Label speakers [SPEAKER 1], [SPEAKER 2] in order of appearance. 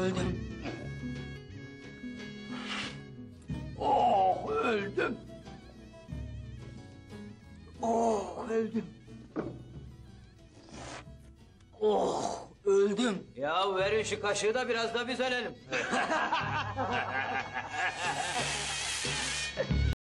[SPEAKER 1] öldüm. Oh, öldüm. Oh, öldüm. Oh, öldüm.
[SPEAKER 2] Ya verin şu kaşığı da biraz da biz ölelim.